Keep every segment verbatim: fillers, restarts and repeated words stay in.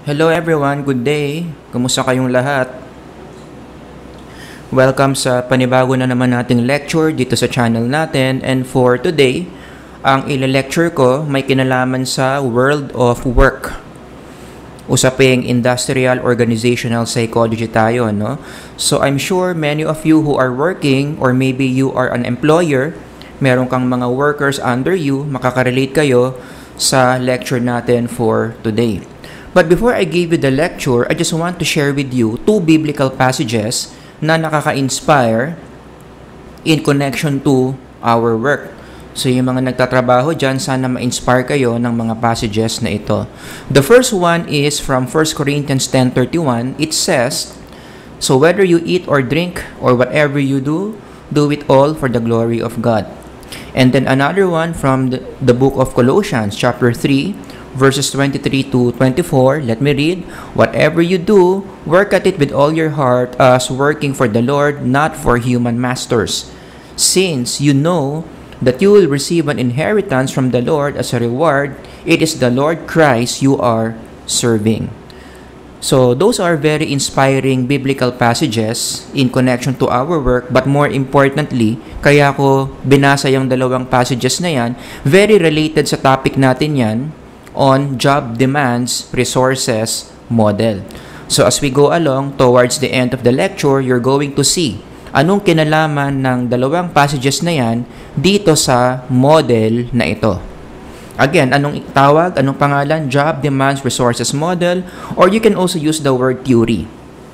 Hello everyone, good day. Kumusta kayong lahat? Welcome sa panibago na naman nating lecture dito sa channel natin. And for today, ang ile-lecture ko may kinalaman sa world of work. Usaping industrial organizational psychology tayo, no? So I'm sure many of you who are working or maybe you are an employer, meron kang mga workers under you, makaka-relate kayo sa lecture natin for today. But before I give you the lecture, I just want to share with you two biblical passages na nakaka-inspire in connection to our work. So yung mga nagtatrabaho dyan, sana ma-inspire kayo ng mga passages na ito. The first one is from First Corinthians ten thirty-one. It says, "So whether you eat or drink or whatever you do, do it all for the glory of God." And then another one from the, the book of Colossians chapter three, verses twenty-three to twenty-four. Let me read. "Whatever you do, work at it with all your heart as working for the Lord, not for human masters, since you know that you will receive an inheritance from the Lord as a reward. It is the Lord Christ you are serving." So those are very inspiring biblical passages in connection to our work, but more importantly, kaya ko binasa yung dalawang passages na yan, very related sa topic natin yan, on job demands, resources, model. So as we go along towards the end of the lecture, you're going to see anong kinalaman ng dalawang passages na yan dito sa model na ito. Again, anong tawag, anong pangalan? Job demands, resources, model, or you can also use the word theory.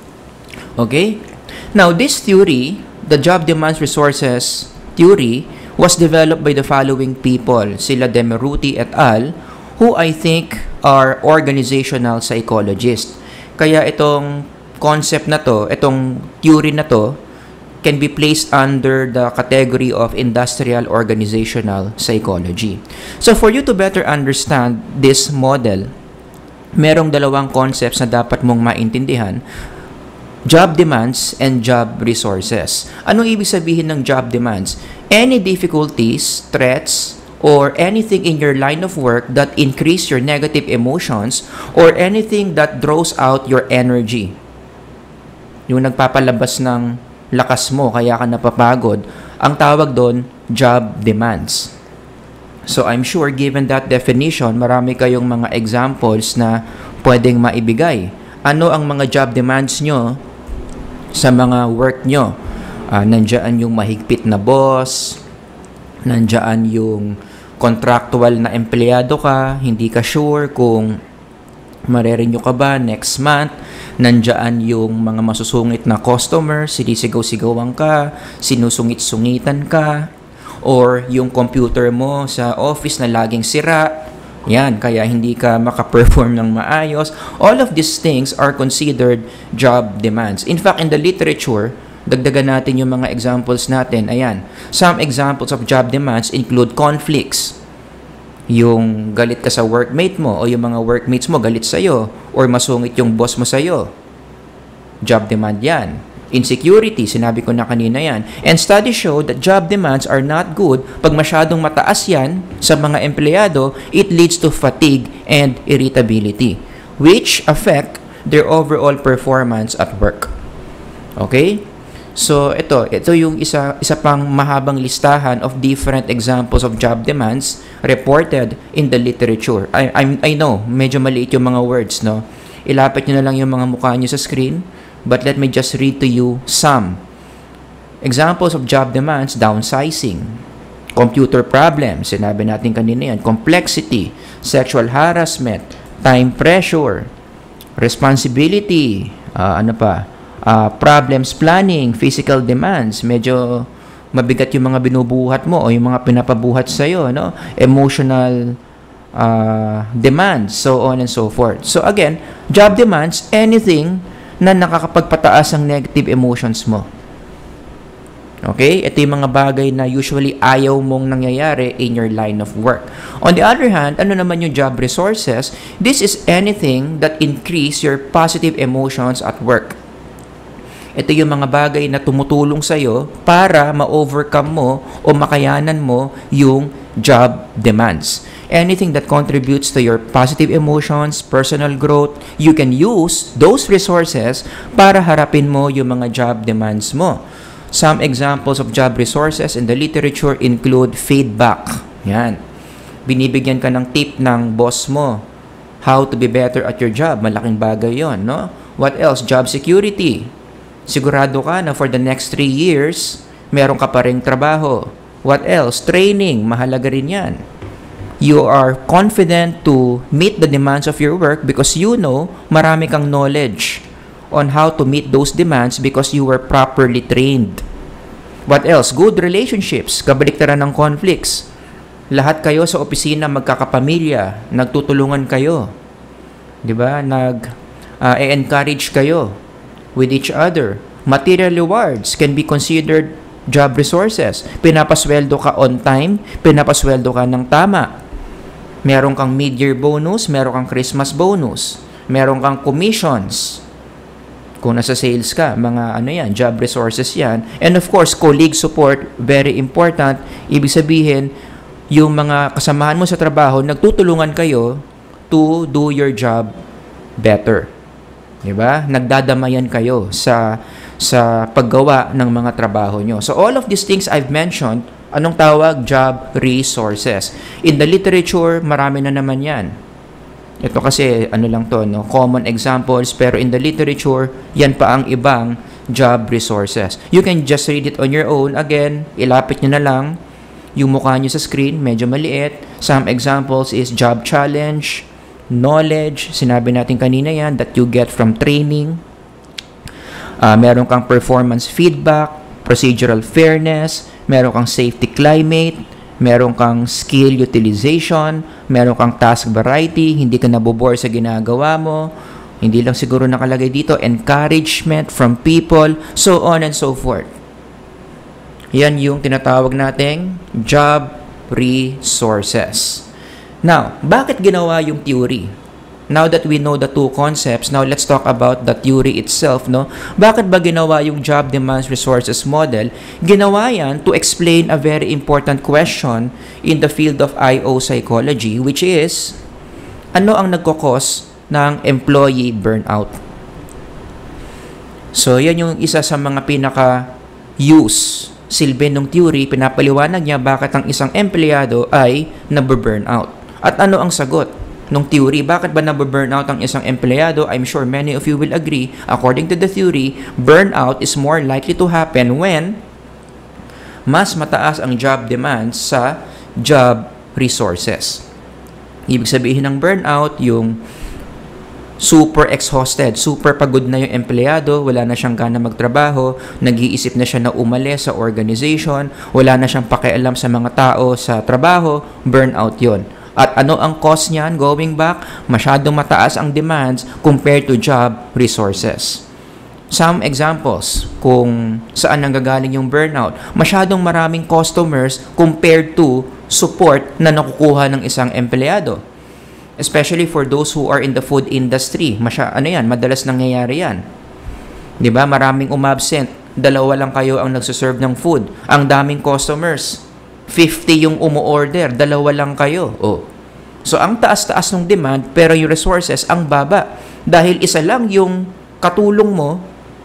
Okay? Now, this theory, the job demands, resources theory, was developed by the following people, sila Demeruti et al., who I think are organizational psychologists. Kaya itong concept na to, itong theory na to, can be placed under the category of industrial organizational psychology. So for you to better understand this model, merong dalawang concepts na dapat mong maintindihan: job demands and job resources. Anong ibig sabihin ng job demands? Any difficulties, threats, or anything in your line of work that increase your negative emotions or anything that draws out your energy. Yung nagpapalabas ng lakas mo kaya ka napapagod, ang tawag doon, job demands. So I'm sure given that definition, marami kayong mga examples na pwedeng maibigay. Ano ang mga job demands nyo sa mga work nyo? Uh, nandiyan yung mahigpit na boss, nandiyan yung contractual na empleyado ka, hindi ka sure kung marerenew ka ba next month. Nandiyan yung mga masusungit na customer, sinisigaw-sigawan ka, sinusungit-sungitan ka, or yung computer mo sa office na laging sira, yan, kaya hindi ka makaperform ng maayos. All of these things are considered job demands. In fact, in the literature, dagdagan natin yung mga examples natin. Ayan, some examples of job demands include conflicts. Yung galit ka sa workmate mo o yung mga workmates mo galit sa'yo or masungit yung boss mo sa'yo. Job demand yan. Insecurity, sinabi ko na kanina yan. And studies show that job demands are not good. Pag masyadong mataas yan sa mga empleyado, it leads to fatigue and irritability, which affect their overall performance at work. Okay? So, ito, ito yung isa, isa pang mahabang listahan of different examples of job demands reported in the literature. I, I, I know, medyo maliit yung mga words, no? Ilapit nyo na lang yung mga mukha nyo sa screen, but let me just read to you some. Examples of job demands: downsizing, computer problems, sinabi natin kanina yan, complexity, sexual harassment, time pressure, responsibility, uh, ano pa, Uh, problems planning, physical demands, medyo mabigat yung mga binubuhat mo o yung mga pinapabuhat sa'yo, no? Emotional uh, demands, so on and so forth. So again, job demands, anything na nakakapagpataas ang negative emotions mo. Okay? Ito yung mga bagay na usually ayaw mong nangyayari in your line of work. On the other hand, ano naman yung job resources? This is anything that increase your positive emotions at work. Ito yung mga bagay na tumutulong sa'yo para ma-overcome mo o makayanan mo yung job demands. anything that contributes to your positive emotions, personal growth, you can use those resources para harapin mo yung mga job demands mo. Some examples of job resources in the literature include feedback. Yan. Binibigyan ka ng tip ng boss mo how to be better at your job. Malaking bagay yon, no? What else? Job security. Sigurado ka na for the next three years, meron ka pa ring trabaho. What else? Training. Mahalaga rin yan. You are confident to meet the demands of your work because you know marami kang knowledge on how to meet those demands because you were properly trained. What else? Good relationships. Kabaliktaran ng conflicts. Lahat kayo sa opisina magkakapamilya, nagtutulungan kayo. 'Di ba? Nag uh, encourage kayo with each other. Material rewards can be considered job resources. Pinapasweldo ka on time, pinapasweldo ka ng tama. Meron kang mid-year bonus, meron kang Christmas bonus, meron kang commissions. Kung nasa sales ka, mga ano yan, job resources yan. And of course, colleague support, very important. Ibig sabihin, yung mga kasamahan mo sa trabaho, nagtutulungan kayo to do your job better. Diba? Nagdadamayan kayo sa sa paggawa ng mga trabaho nyo. So all of these things I've mentioned, anong tawag? Job resources. In the literature, marami na naman yan. Ito kasi, ano lang to, no? Common examples, pero in the literature, yan pa ang ibang job resources. You can just read it on your own. Again, ilapit nyo na lang yung mukha nyo sa screen, medyo maliit. Some examples is job challenge, knowledge, sinabi natin kanina yan, that you get from training. Uh, meron kang performance feedback, procedural fairness, meron kang safety climate, meron kang skill utilization, meron kang task variety, hindi ka nabobore sa ginagawa mo, hindi lang siguro nakalagay dito, encouragement from people, so on and so forth. Yan yung tinatawag nating job resources. Now, bakit ginawa yung theory? Now that we know the two concepts, now let's talk about the theory itself, no? Bakit ba ginawa yung job demands resources model? Ginawa yan to explain a very important question in the field of I O psychology, which is, ano ang nagkakos ng employee burnout? So, yan yung isa sa mga pinaka-use, silbi ng theory, pinapaliwanag niya bakit ang isang empleyado ay nababurnout. At ano ang sagot nung theory? Bakit ba nababurnout ang isang empleyado? I'm sure many of you will agree. According to the theory, burnout is more likely to happen when mas mataas ang job demands sa job resources. Ibig sabihin ng burnout, yung super exhausted, super pagod na yung empleyado, wala na siyang gana magtrabaho, nag-iisip na siya na umalis sa organization, wala na siyang pakialam sa mga tao sa trabaho, burnout yon. At ano ang cause niyan going back? Masyadong mataas ang demands compared to job resources. Some examples kung saan nanggagaling yung burnout. Masyadong maraming customers compared to support na nakukuha ng isang empleyado. Especially for those who are in the food industry. Masya, ano yan? Madalas nangyayari yan. Diba? Maraming umabsent. Dalawa lang kayo ang nagsuserve ng food. Ang daming customers. fifty yung umu-order, dalawa lang kayo. Oh. So, ang taas-taas ng demand, pero yung resources, ang baba. Dahil isa lang yung katulong mo,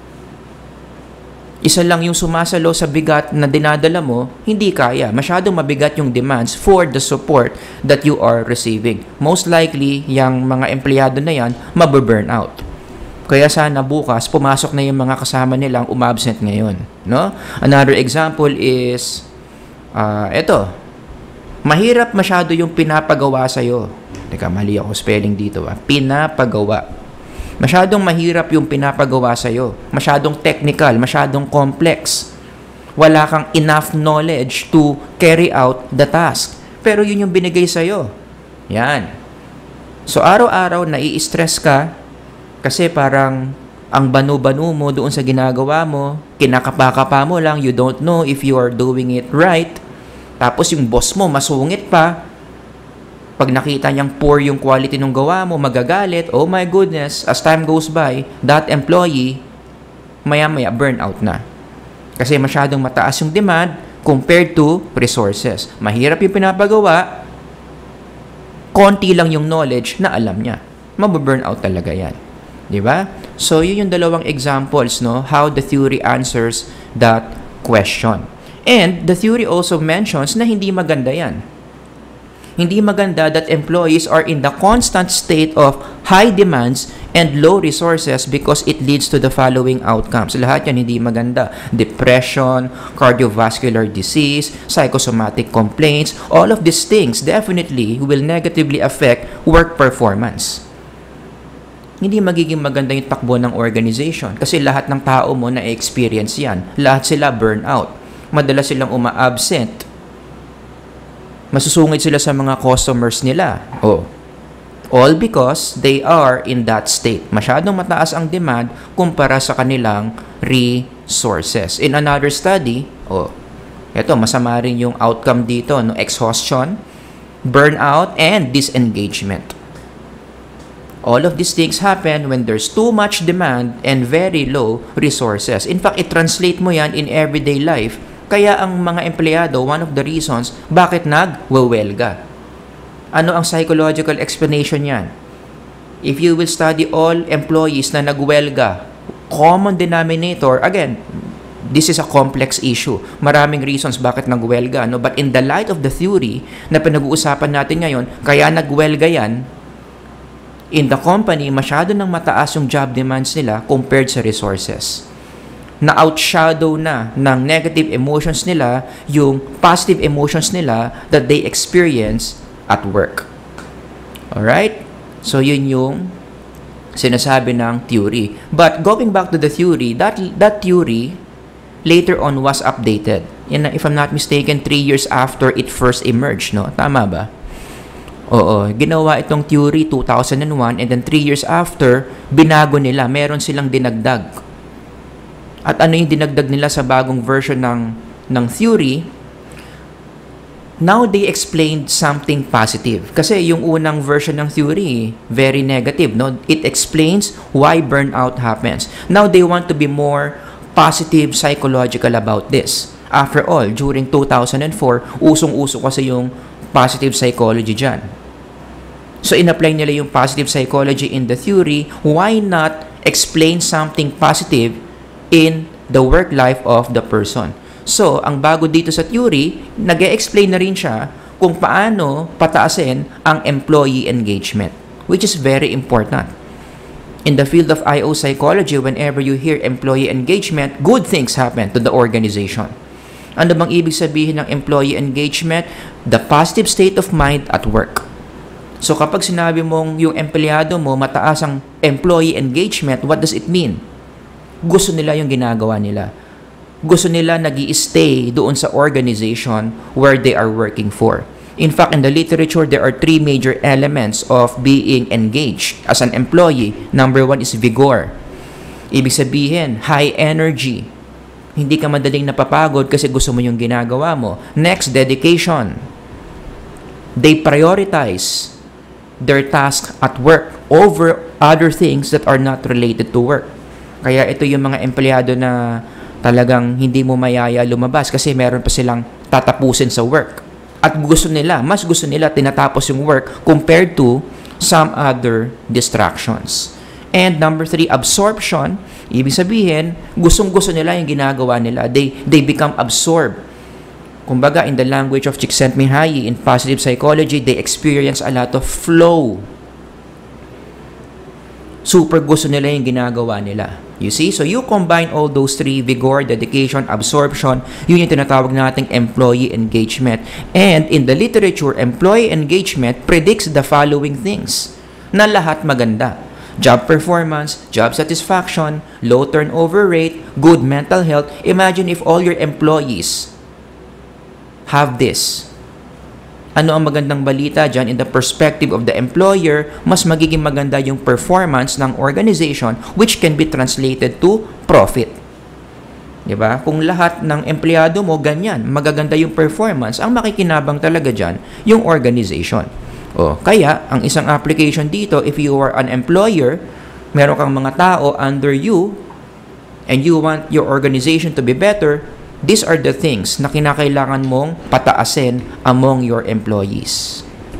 isa lang yung sumasalo sa bigat na dinadala mo, hindi kaya. Masyadong mabigat yung demands for the support that you are receiving. Most likely, yung mga empleyado na yan, mababurnout. Kaya sana bukas, pumasok na yung mga kasama nilang umabsent ngayon. No? Another example is, Uh, eto, mahirap masyado yung pinapagawa sa'yo. Teka, mali ako spelling dito. Ah. Pinapagawa. Masyadong mahirap yung pinapagawa sa'yo. Masyadong technical, masyadong complex. Wala kang enough knowledge to carry out the task. Pero yun yung binigay sa'yo. Yan. So, araw-araw, nai-stress ka kasi parang ang banu-banu mo doon sa ginagawa mo, kinakapa-kapa mo lang, you don't know if you are doing it right. Tapos yung boss mo, masungit pa. Pag nakita niyang poor yung quality ng gawa mo, magagalit. Oh my goodness, as time goes by, that employee, maya-maya, burnout na. Kasi masyadong mataas yung demand compared to resources. Mahirap yung pinapagawa, konti lang yung knowledge na alam niya. Mababurnout talaga yan. Di ba? So, yun yung dalawang examples, no? How the theory answers that question. And the theory also mentions na hindi maganda yan. Hindi maganda that employees are in the constant state of high demands and low resources because it leads to the following outcomes. Lahat yan hindi maganda. Depression, cardiovascular disease, psychosomatic complaints, all of these things definitely will negatively affect work performance. Hindi magiging maganda yung takbo ng organization kasi lahat ng tao mo na-experience yan. Lahat sila burnout. Madalas silang uma-absent. Masusungit sila sa mga customers nila. Oh. All because they are in that state. Masyadong mataas ang demand kumpara sa kanilang resources. In another study, oh, eto, masama rin yung outcome dito, no? Exhaustion, burnout, and disengagement. All of these things happen when there's too much demand and very low resources. In fact, i-translate mo yan in everyday life. Kaya ang mga empleyado, one of the reasons bakit nag-wewelga. Ano ang psychological explanation yan? If you will study all employees na nagwelga, common denominator, again, this is a complex issue. Maraming reasons bakit nagwelga. No? But in the light of the theory na pinag-uusapan natin ngayon, kaya nagwelga yan, in the company, masyado nang mataas yung job demands nila compared sa resources. Na-outshadow na ng negative emotions nila yung positive emotions nila that they experience at work. Alright? So, yun yung sinasabi ng theory. But going back to the theory, that, that theory later on was updated. And if I'm not mistaken, three years after it first emerged, no? Tama ba? Oo. Ginawa itong theory two thousand one and then three years after, binago nila. Meron silang dinagdag. At ano yung dinagdag nila sa bagong version ng, ng theory? Now, they explained something positive. Kasi yung unang version ng theory, very negative. No? It explains why burnout happens. Now, they want to be more positive, psychological about this. After all, during two thousand four, usong-uso kasi yung positive psychology dyan. So, in-apply nila yung positive psychology in the theory. Why not explain something positive in the work life of the person? So, ang bago dito sa theory, nag-e-explain na rin siya kung paano pataasin ang employee engagement, which is very important. In the field of I O psychology, whenever you hear employee engagement, good things happen to the organization. Ano bang ibig sabihin ng employee engagement? The positive state of mind at work. So, kapag sinabi mong yung empleyado mo, mataas ang employee engagement, what does it mean? Gusto nila yung ginagawa nila. Gusto nila nag-i-stay doon sa organization where they are working for. In fact, in the literature, there are three major elements of being engaged as an employee. Number one is vigor. Ibig sabihin, high energy. Hindi ka madaling napapagod kasi gusto mo yung ginagawa mo. Next, dedication. They prioritize their task at work over other things that are not related to work. Kaya ito yung mga empleyado na talagang hindi mo mayaya lumabas kasi meron pa silang tatapusin sa work. At gusto nila, mas gusto nila tinatapos yung work compared to some other distractions. And number three, absorption. Ibig sabihin, gustong-gusto nila yung ginagawa nila. They, they become absorbed. Kumbaga, in the language of Csikszentmihalyi, in positive psychology, they experience a lot of flow. Super gusto nila yung ginagawa nila. You see? So, you combine all those three, vigor, dedication, absorption, yun yung tinatawag nating employee engagement. And in the literature, employee engagement predicts the following things na lahat maganda. Job performance, job satisfaction, low turnover rate, good mental health. Imagine if all your employees have this. Ano ang magandang balita dyan? In the perspective of the employer, mas magiging maganda yung performance ng organization which can be translated to profit. Diba? Kung lahat ng empleyado mo ganyan, magaganda yung performance, ang makikinabang talaga dyan yung organization. O, kaya, ang isang application dito, if you are an employer, meron kang mga tao under you, and you want your organization to be better, these are the things na kinakailangan mong pataasin among your employees.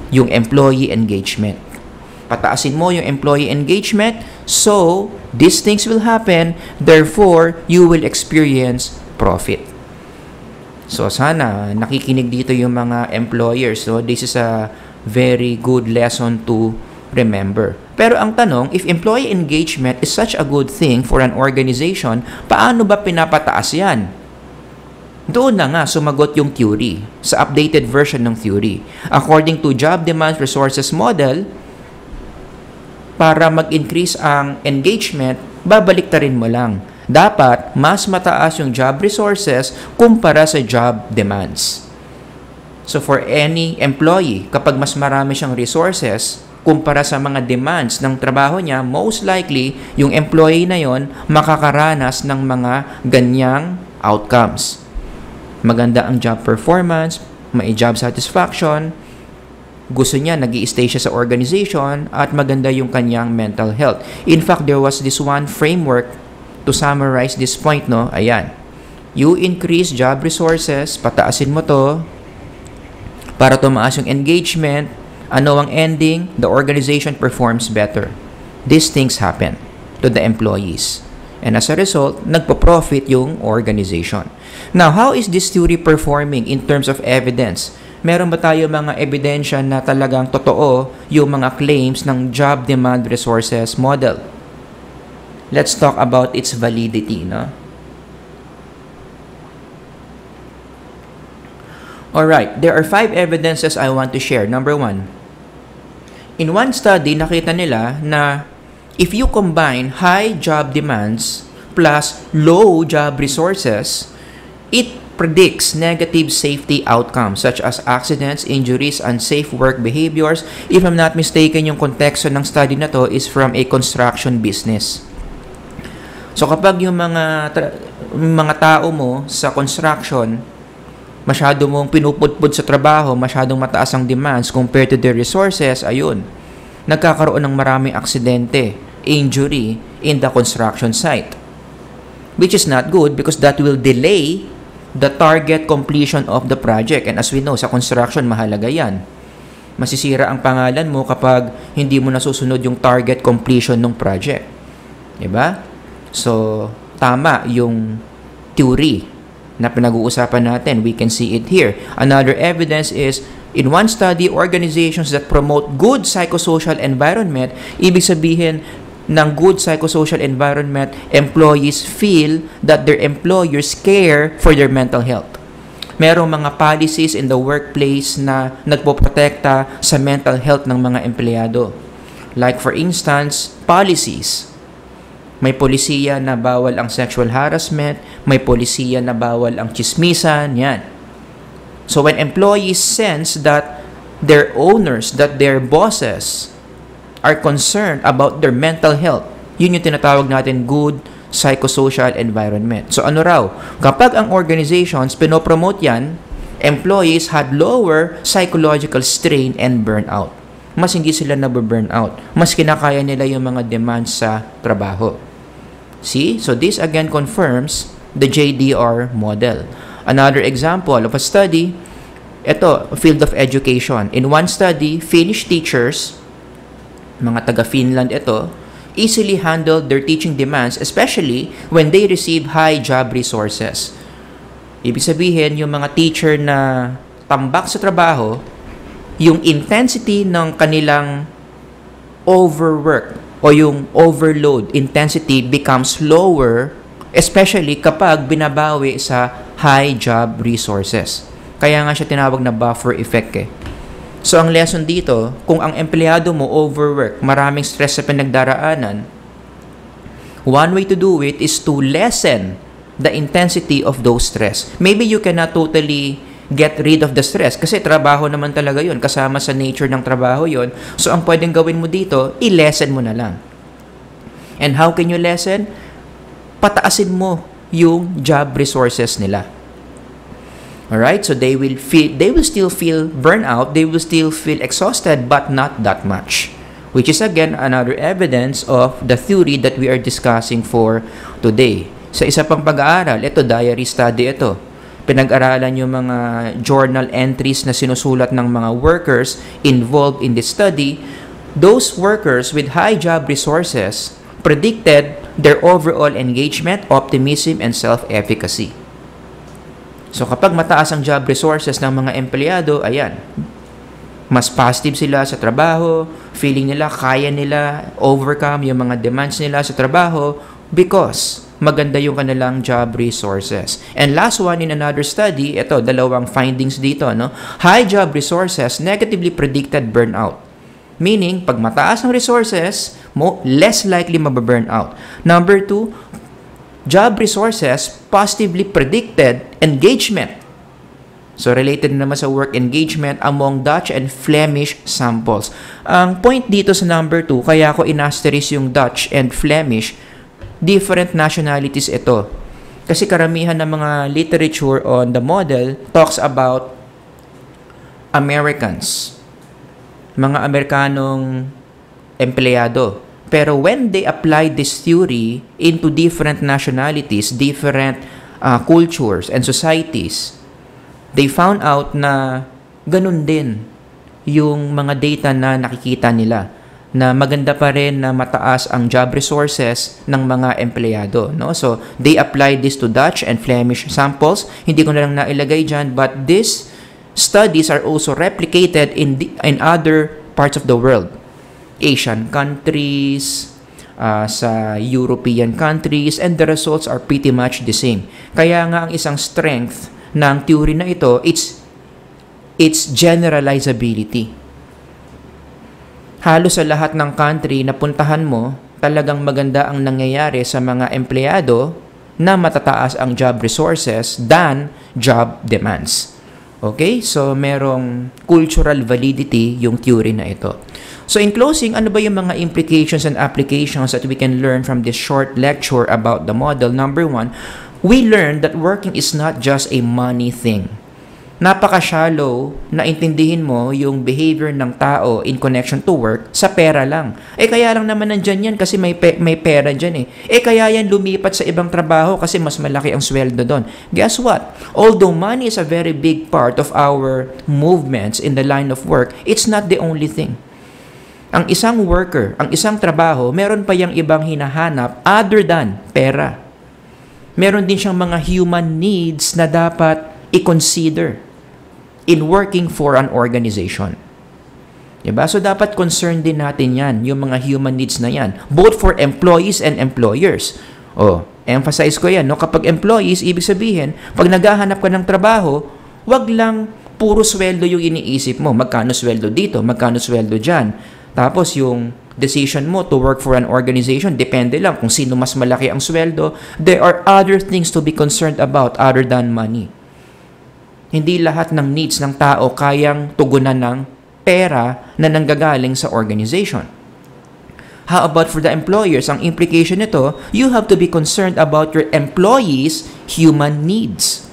yung employee engagement. Pataasin mo yung employee engagement, so these things will happen, therefore, you will experience profit. So sana nakikinig dito yung mga employers. So this is a very good lesson to remember. Pero ang tanong, if employee engagement is such a good thing for an organization, paano ba pinapataas yan? Doon na nga sumagot yung theory, sa updated version ng theory. According to job demand resources model, para mag-increase ang engagement, babaliktarin mo lang. Dapat mas mataas yung job resources kumpara sa job demands. So for any employee, kapag mas marami siyang resources kumpara sa mga demands ng trabaho niya, most likely yung employee na yon makakaranas ng mga ganyang outcomes. Maganda ang job performance, may job satisfaction, gusto niya, nag-i-stay siya sa organization, at maganda yung kanyang mental health. In fact, there was this one framework to summarize this point, no? Ayan. You increase job resources, pataasin mo to, para tumaas yung engagement. Ano ang ending? The organization performs better. These things happen to the employees. And as a result, nagpo-profit yung organization. Now, how is this theory performing in terms of evidence? Meron ba tayo mga ebidensya na talagang totoo yung mga claims ng job demand resources model? Let's talk about its validity, no? Alright, there are five evidences I want to share. Number one, in one study, nakita nila na if you combine high job demands plus low job resources, it predicts negative safety outcomes such as accidents, injuries, unsafe work behaviors. If I'm not mistaken, yung konteksto ng study na to is from a construction business. So kapag yung mga mga tao mo sa construction, masyado mong pinupudpud sa trabaho, masyadong mataas ang demands compared to their resources, ayun, nagkakaroon ng maraming aksidente, injury in the construction site. Which is not good because that will delay the target completion of the project. And as we know, sa construction, mahalaga yan. Masisira ang pangalan mo kapag hindi mo nasusunod yung target completion ng project. Diba? So, tama yung theory na pinag-uusapan natin. We can see it here. Another evidence is, in one study, organizations that promote good psychosocial environment, ibig sabihin, ng good psychosocial environment, employees feel that their employers care for their mental health. Merong mga policies in the workplace na nagpoprotekta sa mental health ng mga empleyado. Like for instance, policies. May polisiya na bawal ang sexual harassment, may polisiya na bawal ang chismisan, yan. So when employees sense that their owners, that their bosses are concerned about their mental health, yun yung tinatawag natin good psychosocial environment. So ano raw? Kapag ang organizations pinopromote yan, employees had lower psychological strain and burnout. Mas hindi sila nababurnout. Mas kinakaya nila yung mga demands sa trabaho. See? So this again confirms the J D R model. Another example of a study, ito, field of education. In one study, Finnish teachers, mga taga-Finland ito, easily handled their teaching demands, especially when they receive high job resources. Ibig sabihin, yung mga teacher na tambak sa trabaho, yung intensity ng kanilang overwork o yung overload intensity becomes lower, especially kapag binabawi sa high job resources. Kaya nga siya tinawag na buffer effect eh. So, ang lesson dito, kung ang empleyado mo overwork, maraming stress sa pinagdaraanan, one way to do it is to lessen the intensity of those stress. Maybe you cannot totally get rid of the stress kasi trabaho naman talaga yun, kasama sa nature ng trabaho yun. So, ang pwedeng gawin mo dito, i-lessen mo na lang. And how can you lessen? Pataasin mo yung job resources nila. Alright, so they will feel, they will still feel burnout, they will still feel exhausted, but not that much. Which is again another evidence of the theory that we are discussing for today. Sa isa pang pag-aaral, ito diary study ito. pinag-aralan yung mga journal entries na sinusulat ng mga workers involved in this study, those workers with high job resources predicted their overall engagement, optimism, and self-efficacy. So kapag mataas ang job resources ng mga empleyado, ayan, mas positive sila sa trabaho, feeling nila kaya nila overcome yung mga demands nila sa trabaho because maganda yung kanilang job resources. And last one in another study, ito, dalawang findings dito, no? High job resources negatively predicted burnout. Meaning, pag mataas ang resources, mo, less likely mababurn out. Number two, job resources positively predicted engagement. So, related naman sa work engagement among Dutch and Flemish samples. Ang point dito sa number two, kaya ko in-asterisk yung Dutch and Flemish, different nationalities ito. Kasi karamihan ng mga literature on the model talks about Americans. Mga Amerikanong empleyado. Pero when they applied this theory into different nationalities, different uh, cultures and societies, they found out na ganun din yung mga data na nakikita nila, na maganda pa rin na mataas ang job resources ng mga empleyado, no? So, they applied this to Dutch and Flemish samples. Hindi ko na lang nailagay dyan, but these studies are also replicated in, the, in other parts of the world. Asian countries, uh, sa European countries, and the results are pretty much the same. Kaya nga ang isang strength ng theory na ito, it's, it's generalizability. Halos sa lahat ng country na puntahan mo, talagang maganda ang nangyayari sa mga empleyado na matataas ang job resources than job demands. Okay? So, merong cultural validity yung theory na ito. So, in closing, ano ba yung mga implications and applications that we can learn from this short lecture about the model? Number one, we learned that working is not just a money thing. Napaka-shallow na intindihin mo yung behavior ng tao in connection to work sa pera lang. Eh kaya lang naman nandyan yan kasi may, pe- may pera dyan eh. Eh kaya yan lumipat sa ibang trabaho kasi mas malaki ang sweldo doon. Guess what? Although money is a very big part of our movements in the line of work, it's not the only thing. Ang isang worker, ang isang trabaho, meron pa yung ibang hinahanap other than pera. Meron din siyang mga human needs na dapat i-consider in working for an organization. Diba? So, dapat concern din natin yan, yung mga human needs na yan, both for employees and employers. Oh, emphasize ko yan, no? Kapag employees, ibig sabihin, pag naghahanap ka ng trabaho, wag lang puro sweldo yung iniisip mo. Magkano sweldo dito, magkano sweldo dyan. Tapos, yung decision mo to work for an organization, depende lang kung sino mas malaki ang sweldo. There are other things to be concerned about other than money. Hindi lahat ng needs ng tao kayang tugunan ng pera na nanggagaling sa organization. How about for the employers? Ang implication nito, you have to be concerned about your employees' human needs.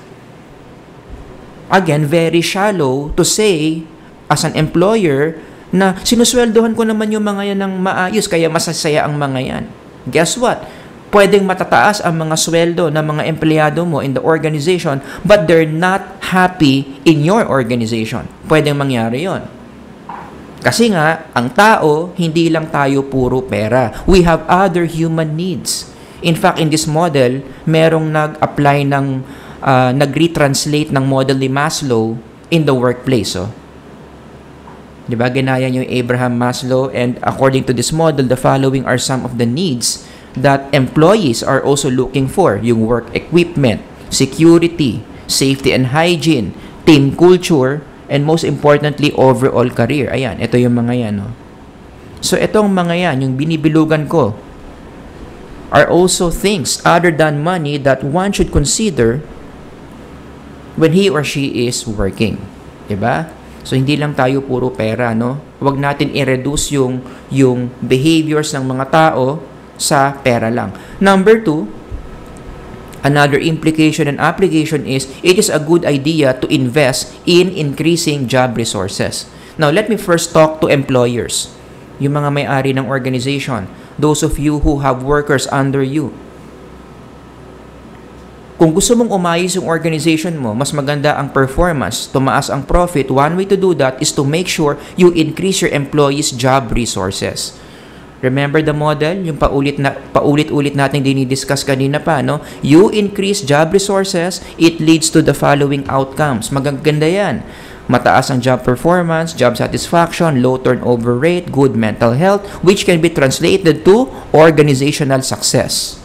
Again, very shallow to say as an employer na sinusweldohan ko naman yung mga yan ng maayos kaya masasaya ang mga yan. Guess what? Pwedeng matataas ang mga sweldo ng mga empleyado mo in the organization but they're not happy in your organization. Pwedeng mangyari yon. Kasi nga, ang tao, hindi lang tayo puro pera. We have other human needs. In fact, in this model, merong nag-apply ng, uh, nag-retranslate ng model ni Maslow in the workplace. Oh. Diba? Ginaya yung Abraham Maslow, and according to this model, the following are some of the needs that employees are also looking for. Yung work equipment, security, safety and hygiene, team culture, and most importantly, overall career. Ayan, ito yung mga yan. No? So, itong mga yan, yung binibilugan ko, are also things other than money that one should consider when he or she is working. Diba? So, hindi lang tayo puro pera, no? Huwag natin i-reduce yung, yung behaviors ng mga tao sa pera lang. Number two, another implication and application is, it is a good idea to invest in increasing job resources. Now, let me first talk to employers. Yung mga may-ari ng organization. Those of you who have workers under you. Kung gusto mong umayos yung organization mo, mas maganda ang performance, tumaas ang profit, one way to do that is to make sure you increase your employees' job resources. Remember the model? Yung paulit na, paulit-ulit natin dinidiscuss kanina pa, no? You increase job resources, it leads to the following outcomes. Magaganda yan. Mataas ang job performance, job satisfaction, low turnover rate, good mental health, which can be translated to organizational success.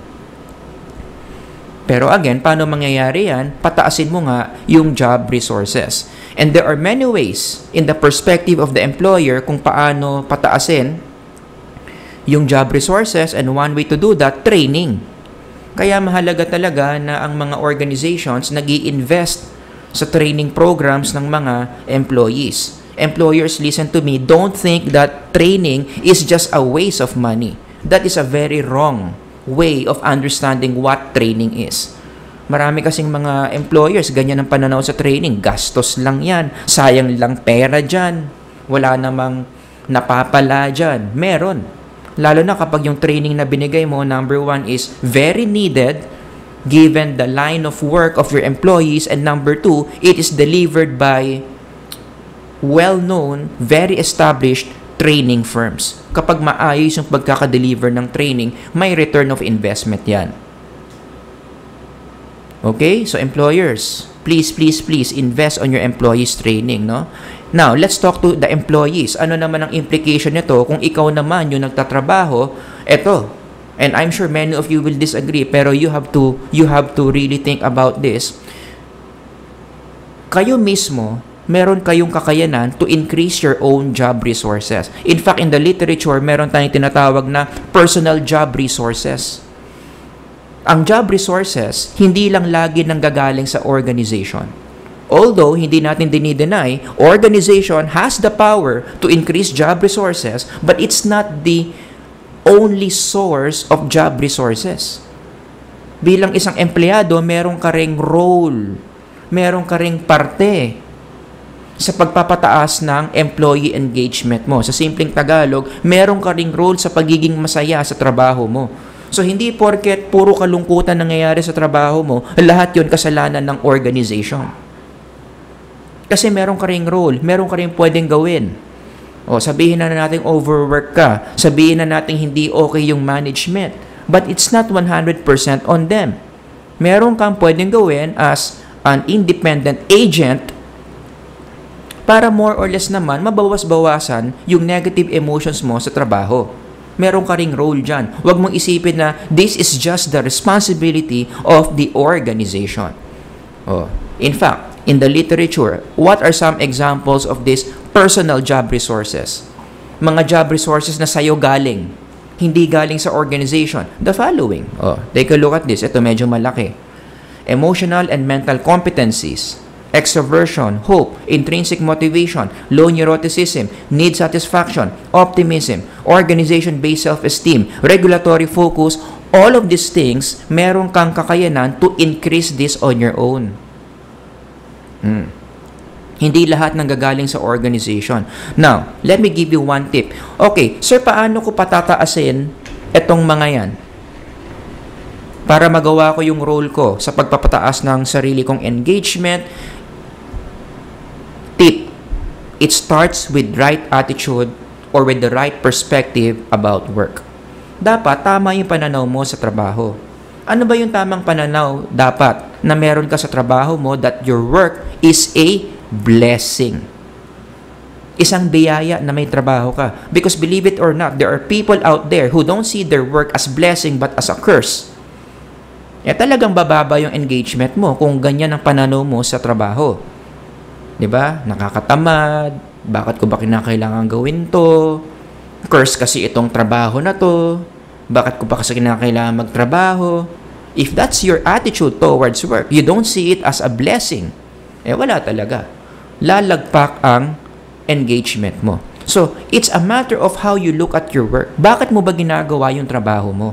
Pero again, paano mangyayari yan? Pataasin mo nga yung job resources. And there are many ways in the perspective of the employer kung paano pataasin yung job resources, and one way to do that, training. Kaya mahalaga talaga na ang mga organizations nag-i-invest sa training programs ng mga employees. Employers, listen to me, don't think that training is just a waste of money. That is a very wrong way of understanding what training is. Marami kasing mga employers, ganyan ang pananaw sa training. Gastos lang yan. Sayang lang pera dyan. Wala namang napapala dyan. Meron. Lalo na kapag yung training na binigay mo, number one, is very needed given the line of work of your employees, and number two, it is delivered by well-known, very established training firms. Kapag maayos yung pagkakadeliver ng training, may return of investment yan. Okay? So employers, please, please, please invest on your employees' training, no? Now, let's talk to the employees. Ano naman ang implication nito kung ikaw naman yung nagtatrabaho? Eto, and I'm sure many of you will disagree, pero you have to you have to really think about this. Kayo mismo, meron kayong kakayanan to increase your own job resources. In fact, in the literature, meron tayong tinatawag na personal job resources. Ang job resources, hindi lang lagi nanggagaling sa organization. Although, hindi natin dinideny, organization has the power to increase job resources, but it's not the only source of job resources. Bilang isang empleyado, meron ka ring role, meron ka ring parte sa pagpapataas ng employee engagement mo. Sa simpleng Tagalog, meron ka ring role sa pagiging masaya sa trabaho mo. So, hindi porket puro kalungkutan nangyayari sa trabaho mo, lahat yon kasalanan ng organization. Kasi meron ka ring role, meron ka ring pwedeng gawin. O, sabihin na natin overwork ka, sabihin na natin hindi okay yung management, but it's not one hundred percent on them. Meron kang pwedeng gawin as an independent agent para more or less naman mabawas-bawasan yung negative emotions mo sa trabaho. Meron ka ring role dyan. Huwag mong isipin na this is just the responsibility of the organization. Oh. In fact, in the literature, what are some examples of these personal job resources? Mga job resources na sa'yo galing, hindi galing sa organization. The following. Oh, take a look at this. Ito medyo malaki. Emotional and mental competencies, extroversion, hope, intrinsic motivation, low neuroticism, need satisfaction, optimism, organization-based self-esteem, regulatory focus. All of these things, meron kang kakayanan to increase this on your own. Hmm. Hindi lahat nanggagaling sa organization. Now, let me give you one tip. Okay, sir, paano ko patataasin etong mga yan para magawa ko yung role ko sa pagpapataas ng sarili kong engagement? Tip, it starts with right attitude or with the right perspective about work. Dapat tama yung pananaw mo sa trabaho. Ano ba yung tamang pananaw dapat na meron ka sa trabaho mo, that your work is a blessing? Isang biyaya na may trabaho ka. Because believe it or not, there are people out there who don't see their work as blessing but as a curse. Eh talagang bababa yung engagement mo kung ganyan ang pananaw mo sa trabaho. 'Di ba? Nakakatamad, bakit ko ba kinakailangan gawin 'to? Curse kasi itong trabaho na 'to. Bakit ko ba kasi kinakailangan magtrabaho? If that's your attitude towards work, you don't see it as a blessing, eh wala talaga. Lalagpak ang engagement mo. So, it's a matter of how you look at your work. Bakit mo ba ginagawa yung trabaho mo?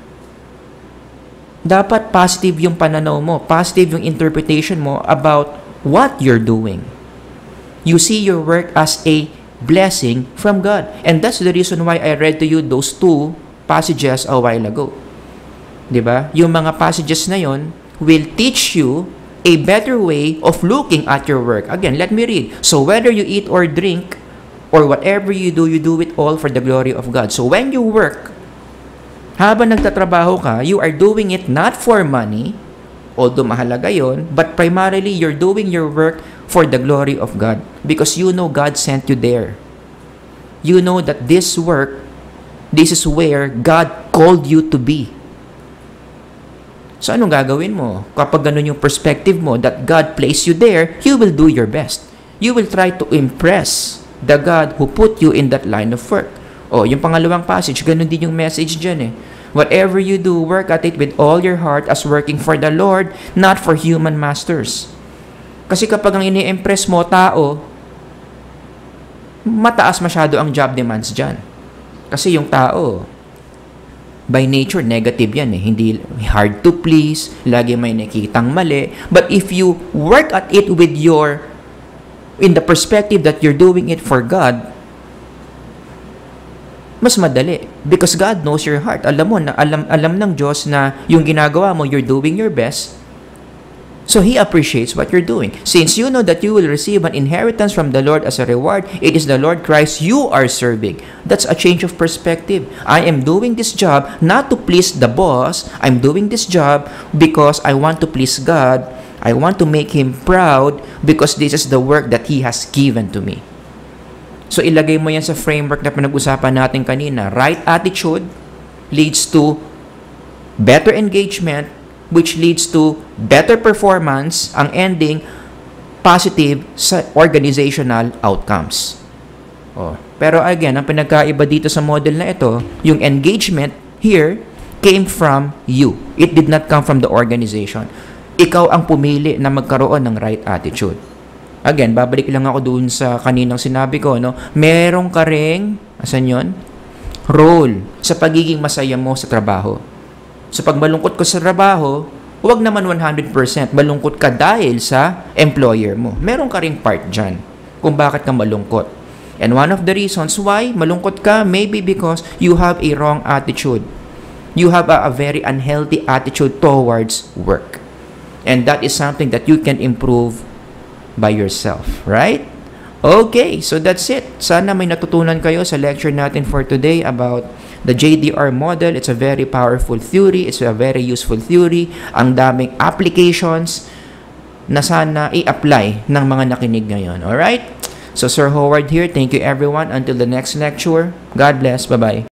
Dapat positive yung pananaw mo, positive yung interpretation mo about what you're doing. You see your work as a blessing from God. And that's the reason why I read to you those two passages a while ago. 'Di ba? Yung mga passages na yon, will teach you a better way of looking at your work. Again, let me read. So whether you eat or drink, or whatever you do, you do it all for the glory of God. So when you work, habang nagtatrabaho ka, you are doing it not for money, although mahalaga yon, but primarily you're doing your work for the glory of God. Because you know God sent you there. You know that this work, this is where God called you to be. So anong gagawin mo? Kapag ganun yung perspective mo that God placed you there, you will do your best. You will try to impress the God who put you in that line of work. Oh, yung pangalawang passage, ganun din yung message dyan eh. Whatever you do, work at it with all your heart as working for the Lord, not for human masters. Kasi kapag ang ini-impress mo, tao, mataas masyado ang job demands dyan. Kasi yung tao, by nature, negative yan eh. Hindi hard to please, lagi may nakitang mali. But if you work at it with your, in the perspective that you're doing it for God, mas madali. Because God knows your heart. Alam mo, na, alam, alam ng Diyos na yung ginagawa mo, you're doing your best. So He appreciates what you're doing. Since you know that you will receive an inheritance from the Lord as a reward, it is the Lord Christ you are serving. That's a change of perspective. I am doing this job not to please the boss. I'm doing this job because I want to please God. I want to make Him proud because this is the work that He has given to me. So ilagay mo yan sa framework na pinag-usapan natin kanina. Right attitude leads to better engagement, which leads to better performance, ang ending, positive sa organizational outcomes. Oh. Pero again, ang pinagkaiba dito sa model na ito, yung engagement here came from you. It did not come from the organization. Ikaw ang pumili na magkaroon ng right attitude. Again, babalik lang ako doon sa kaninang sinabi ko, no? Merong ka ring, asan yun? Role sa pagiging masaya mo sa trabaho. So pag malungkot ka sa trabaho, huwag naman one hundred percent malungkot ka dahil sa employer mo. Meron ka ring part dyan kung bakit ka malungkot. And one of the reasons why malungkot ka, maybe because you have a wrong attitude. You have a, a very unhealthy attitude towards work. And that is something that you can improve by yourself, right? Okay, so that's it. Sana may natutunan kayo sa lecture natin for today about the J D R model. It's a very powerful theory. It's a very useful theory. Ang daming applications na sana i-apply ng mga nakinig ngayon. Alright? So, Sir Howard here. Thank you everyone. Until the next lecture. God bless. Bye-bye.